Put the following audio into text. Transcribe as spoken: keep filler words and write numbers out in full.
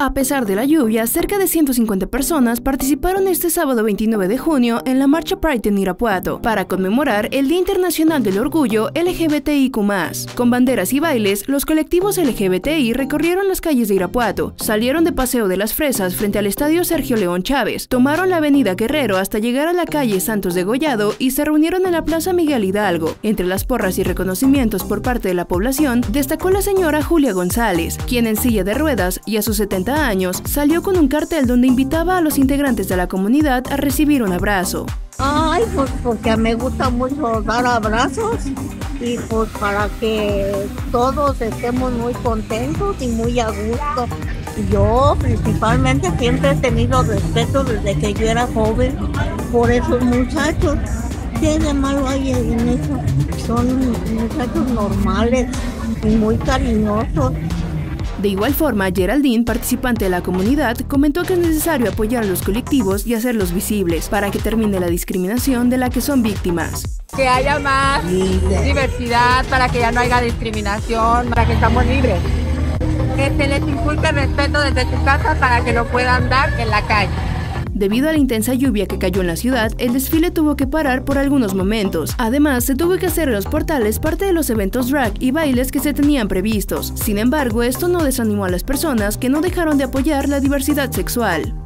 A pesar de la lluvia, cerca de ciento cincuenta personas participaron este sábado veintinueve de junio en la Marcha Pride en Irapuato para conmemorar el Día Internacional del Orgullo L G B T I Q más. Con banderas y bailes, los colectivos L G B T I recorrieron las calles de Irapuato, salieron de Paseo de las Fresas frente al Estadio Sergio León Chávez, tomaron la avenida Guerrero hasta llegar a la calle Santos de Gollado y se reunieron en la Plaza Miguel Hidalgo. Entre las porras y reconocimientos por parte de la población, destacó la señora Julia González, quien en silla de ruedas y a sus setenta años salió con un cartel donde invitaba a los integrantes de la comunidad a recibir un abrazo. Ay, pues porque me gusta mucho dar abrazos y pues para que todos estemos muy contentos y muy a gusto. Yo principalmente siempre he tenido respeto desde que yo era joven por esos muchachos. ¿Qué de malo hay en eso? Son muchachos normales y muy cariñosos. De igual forma, Geraldine, participante de la comunidad, comentó que es necesario apoyar a los colectivos y hacerlos visibles para que termine la discriminación de la que son víctimas. Que haya más diversidad, para que ya no haya discriminación, para que estamos libres. Que se les inculque respeto desde su casa para que lo puedan dar en la calle. Debido a la intensa lluvia que cayó en la ciudad, el desfile tuvo que parar por algunos momentos. Además, se tuvo que hacer en los portales parte de los eventos drag y bailes que se tenían previstos. Sin embargo, esto no desanimó a las personas que no dejaron de apoyar la diversidad sexual.